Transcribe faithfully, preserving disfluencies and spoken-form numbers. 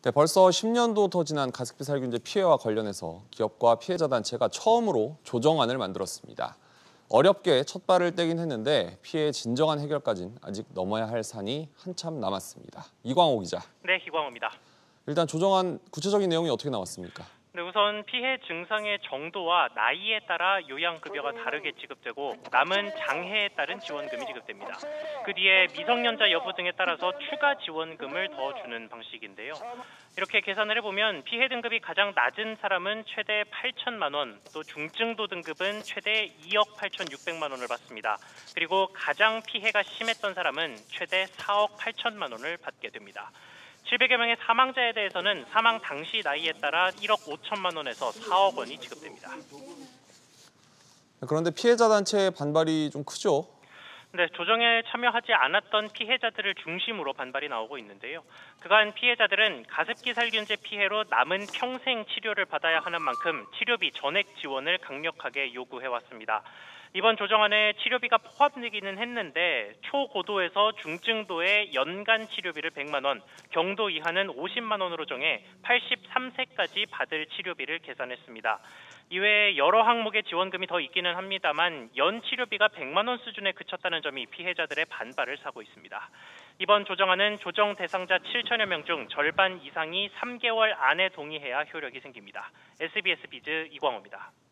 네, 벌써 십 년도 더 지난 가습기 살균제 피해와 관련해서 기업과 피해자 단체가 처음으로 조정안을 만들었습니다. 어렵게 첫 발을 떼긴 했는데 피해의 진정한 해결까지는 아직 넘어야 할 산이 한참 남았습니다. 이광호 기자. 네, 이광호입니다. 일단 조정안 구체적인 내용이 어떻게 나왔습니까? 네, 우선 피해 증상의 정도와 나이에 따라 요양급여가 다르게 지급되고 남은 장애에 따른 지원금이 지급됩니다. 그 뒤에 미성년자 여부 등에 따라서 추가 지원금을 더 주는 방식인데요. 이렇게 계산을 해보면 피해 등급이 가장 낮은 사람은 최대 팔천만 원, 또 중증도 등급은 최대 이억 팔천육백만 원을 받습니다. 그리고 가장 피해가 심했던 사람은 최대 사억 팔천만 원을 받게 됩니다. 칠백여 명의 사망자에 대해서는 사망 당시 나이에 따라 일억 오천만 원에서 사억 원이 지급됩니다. 그런데 피해자 단체의 반발이 좀 크죠? 네, 조정에 참여하지 않았던 피해자들을 중심으로 반발이 나오고 있는데요. 그간 피해자들은 가습기 살균제 피해로 남은 평생 치료를 받아야 하는 만큼 치료비 전액 지원을 강력하게 요구해왔습니다. 이번 조정안에 치료비가 포함되기는 했는데 초고도에서 중증도의 연간 치료비를 백만 원, 경도 이하는 오십만 원으로 정해 팔십삼 세까지 받을 치료비를 계산했습니다. 이외에 여러 항목의 지원금이 더 있기는 합니다만 연 치료비가 백만 원 수준에 그쳤다는 점이 피해자들의 반발을 사고 있습니다. 이번 조정안은 조정 대상자 칠천여 명 중 절반 이상이 삼 개월 안에 동의해야 효력이 생깁니다. 에스비에스 비즈 이광호입니다.